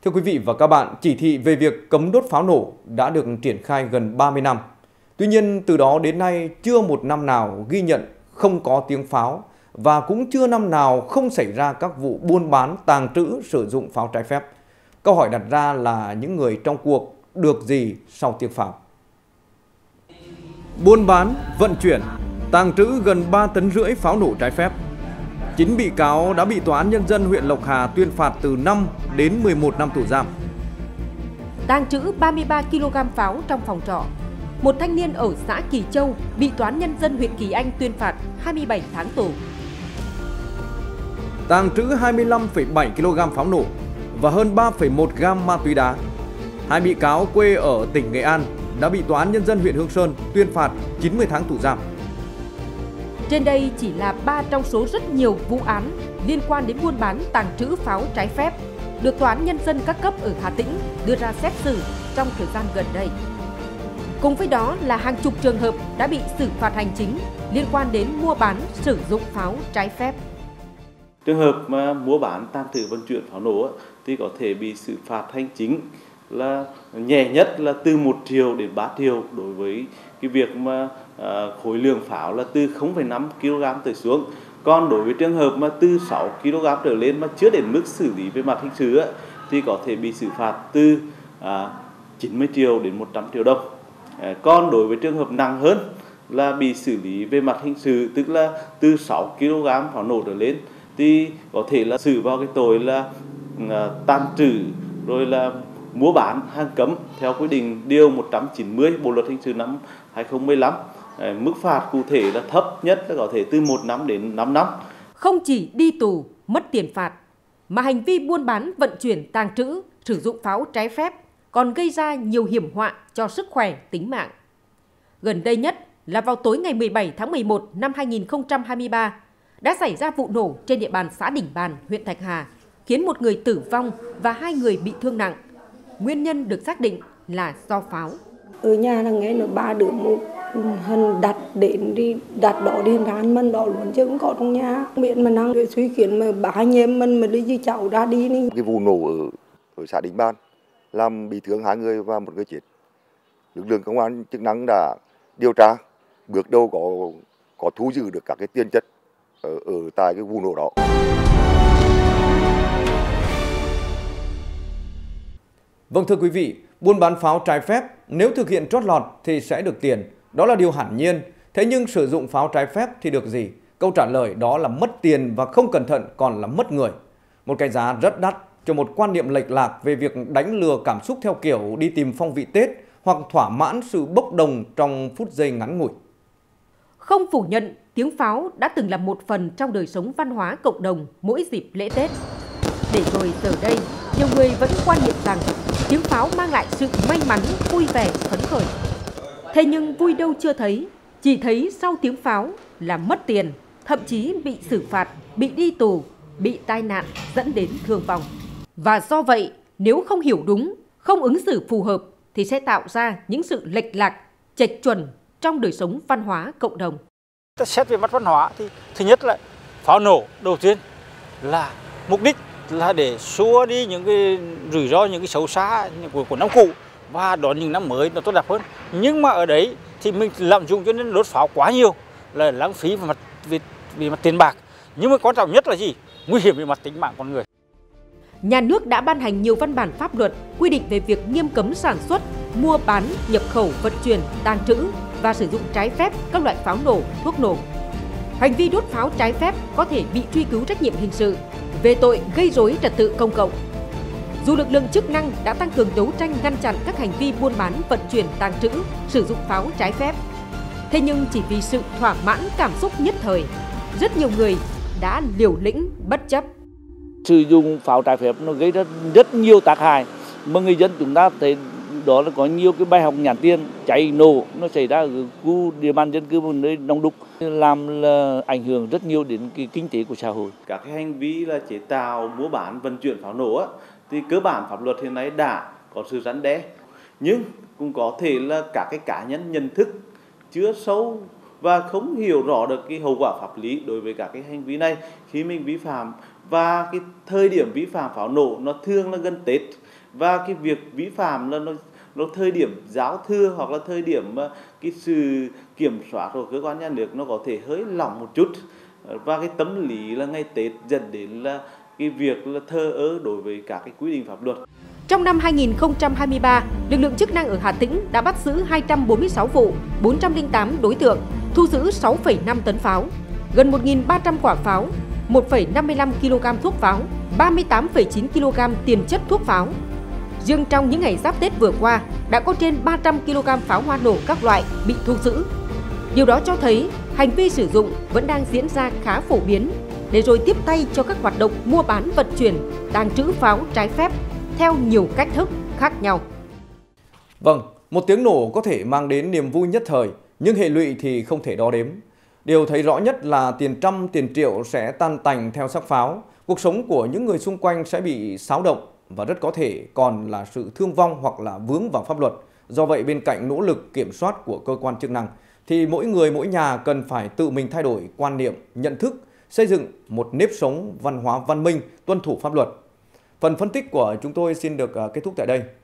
Thưa quý vị và các bạn, chỉ thị về việc cấm đốt pháo nổ đã được triển khai gần 30 năm. Tuy nhiên, từ đó đến nay chưa một năm nào ghi nhận không có tiếng pháo và cũng chưa năm nào không xảy ra các vụ buôn bán, tàng trữ, sử dụng pháo trái phép. Câu hỏi đặt ra là những người trong cuộc được gì sau tiếng pháo? Buôn bán, vận chuyển, tàng trữ gần 3,5 tấn pháo nổ trái phép. 9 bị cáo đã bị Tòa án Nhân dân huyện Lộc Hà tuyên phạt từ 5 đến 11 năm tù giam. Tàng trữ 33 kg pháo trong phòng trọ. Một thanh niên ở xã Kỳ Châu bị Tòa án Nhân dân huyện Kỳ Anh tuyên phạt 27 tháng tù. Tàng trữ 25,7 kg pháo nổ và hơn 3,1 gam ma túy đá. 2 bị cáo quê ở tỉnh Nghệ An đã bị Tòa án Nhân dân huyện Hương Sơn tuyên phạt 90 tháng tù giam. Trên đây chỉ là 3 trong số rất nhiều vụ án liên quan đến buôn bán, tàng trữ pháo trái phép được Tòa án Nhân dân các cấp ở Hà Tĩnh đưa ra xét xử trong thời gian gần đây. Cùng với đó là hàng chục trường hợp đã bị xử phạt hành chính liên quan đến mua bán, sử dụng pháo trái phép. Trường hợp mà mua bán, tàng trữ, vận chuyển pháo nổ thì có thể bị xử phạt hành chính là nhẹ nhất là từ 1 triệu đến 3 triệu đối với cái việc mà khối lượng pháo là từ 0,5 kg trở xuống. Còn đối với trường hợp mà từ 6 kg trở lên mà chưa đến mức xử lý về mặt hình sự thì có thể bị xử phạt từ 90 triệu đến 100 triệu đồng. Còn đối với trường hợp nặng hơn là bị xử lý về mặt hình sự, tức là từ 6 kg pháo nổ trở lên thì có thể là xử vào cái tội là tàng trữ rồi là mua bán hàng cấm theo quy định điều 190 Bộ luật hình sự năm 2015. Mức phạt cụ thể là thấp nhất là có thể từ 1 năm đến 5 năm. Không chỉ đi tù, mất tiền phạt, mà hành vi buôn bán, vận chuyển, tàng trữ, sử dụng pháo trái phép còn gây ra nhiều hiểm họa cho sức khỏe, tính mạng. Gần đây nhất là vào tối ngày 17 tháng 11 năm 2023, đã xảy ra vụ nổ trên địa bàn xã Đỉnh Bàn, huyện Thạch Hà, khiến 1 người tử vong và 2 người bị thương nặng. Nguyên nhân được xác định là do pháo. Ở nhà là nghe nó 3 đứa một hân đặt đến đi đặt đỏ điên rán mình đỏ luôn chứ không có trong nhà. Miệng mà năng suy khiến mà 3 anh em mình mà đi với cháu ra đi đi. Cái vụ nổ ở xã Đỉnh Ban làm bị thương 2 người và 1 người chết. Lực lượng công an chức năng đã điều tra, bước đầu có thu giữ được các cái tiền chất ở tại cái vụ nổ đó. Vâng, thưa quý vị, buôn bán pháo trái phép nếu thực hiện trót lọt thì sẽ được tiền, đó là điều hiển nhiên. Thế nhưng sử dụng pháo trái phép thì được gì? Câu trả lời đó là mất tiền và không cẩn thận còn là mất người. Một cái giá rất đắt cho một quan niệm lệch lạc về việc đánh lừa cảm xúc theo kiểu đi tìm phong vị Tết hoặc thỏa mãn sự bốc đồng trong phút giây ngắn ngủi. Không phủ nhận, tiếng pháo đã từng là một phần trong đời sống văn hóa cộng đồng mỗi dịp lễ Tết. Để rồi giờ đây, nhiều người vẫn quan niệm rằng tiếng pháo mang lại sự may mắn, vui vẻ, phấn khởi. Thế nhưng vui đâu chưa thấy, chỉ thấy sau tiếng pháo là mất tiền, thậm chí bị xử phạt, bị đi tù, bị tai nạn dẫn đến thương vong. Và do vậy, nếu không hiểu đúng, không ứng xử phù hợp thì sẽ tạo ra những sự lệch lạc, chệch chuẩn trong đời sống văn hóa cộng đồng. Xét về mặt văn hóa thì thứ nhất là pháo nổ đầu tiên là mục đích là để xua đi những cái rủi ro, những cái xấu xa của năm cũ và đón những năm mới nó tốt đẹp hơn. Nhưng mà ở đấy thì mình lạm dụng cho nên đốt pháo quá nhiều là lãng phí về mặt tiền bạc. Nhưng mà quan trọng nhất là gì? Nguy hiểm về mặt tính mạng con người. Nhà nước đã ban hành nhiều văn bản pháp luật quy định về việc nghiêm cấm sản xuất, mua bán, nhập khẩu, vận chuyển, tàng trữ và sử dụng trái phép các loại pháo nổ, thuốc nổ. Hành vi đốt pháo trái phép có thể bị truy cứu trách nhiệm hình sự về tội gây rối trật tự công cộng. Dù lực lượng chức năng đã tăng cường đấu tranh ngăn chặn các hành vi buôn bán, vận chuyển, tàng trữ, sử dụng pháo trái phép, thế nhưng chỉ vì sự thỏa mãn cảm xúc nhất thời, rất nhiều người đã liều lĩnh bất chấp. Sử dụng pháo trái phép nó gây ra rất nhiều tác hại mà người dân chúng ta thấy đó là có nhiều cái bài học nhãn tiền cháy nổ nó xảy ra ở khu địa bàn dân cư một nơi đông đúc làm là ảnh hưởng rất nhiều đến cái kinh tế của xã hội. Các cái hành vi là chế tạo, mua bán, vận chuyển pháo nổ thì cơ bản pháp luật hiện nay đã có sự răn đe, nhưng cũng có thể là các cái cá nhân nhận thức chưa sâu và không hiểu rõ được cái hậu quả pháp lý đối với các cái hành vi này khi mình vi phạm. Và cái thời điểm vi phạm pháo nổ nó thường là gần Tết và cái việc vi phạm là nó thời điểm giao thừa hoặc là thời điểm mà cái sự kiểm soát của cơ quan nhà nước nó có thể hơi lỏng một chút, và cái tâm lý là ngày Tết dẫn đến là cái việc là thờ ơ đối với các cái quy định pháp luật. Trong năm 2023, lực lượng chức năng ở Hà Tĩnh đã bắt giữ 246 vụ, 408 đối tượng, thu giữ 6,5 tấn pháo, gần 1.300 quả pháo, 1,55 kg thuốc pháo, 38,9 kg tiền chất thuốc pháo. Riêng trong những ngày giáp Tết vừa qua, đã có trên 300 kg pháo hoa nổ các loại bị thu giữ. Điều đó cho thấy hành vi sử dụng vẫn đang diễn ra khá phổ biến, để rồi tiếp tay cho các hoạt động mua bán, vận chuyển, tàng trữ pháo trái phép theo nhiều cách thức khác nhau. Vâng, một tiếng nổ có thể mang đến niềm vui nhất thời, nhưng hệ lụy thì không thể đo đếm. Điều thấy rõ nhất là tiền trăm, tiền triệu sẽ tan tành theo xác pháo, cuộc sống của những người xung quanh sẽ bị xáo động và rất có thể còn là sự thương vong hoặc là vướng vào pháp luật. Do vậy, bên cạnh nỗ lực kiểm soát của cơ quan chức năng, thì mỗi người, mỗi nhà cần phải tự mình thay đổi quan niệm, nhận thức, xây dựng một nếp sống văn hóa văn minh, tuân thủ pháp luật. Phần phân tích của chúng tôi xin được kết thúc tại đây.